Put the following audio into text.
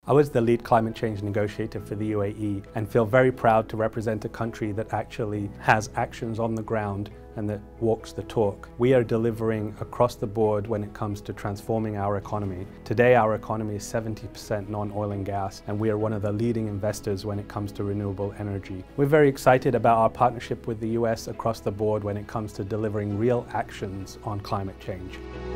I was the lead climate change negotiator for the UAE and feel very proud to represent a country that actually has actions on the ground and that walks the talk. We are delivering across the board when it comes to transforming our economy. Today our economy is 70% non-oil and gas, and we are one of the leading investors when it comes to renewable energy. We're very excited about our partnership with the US across the board when it comes to delivering real actions on climate change.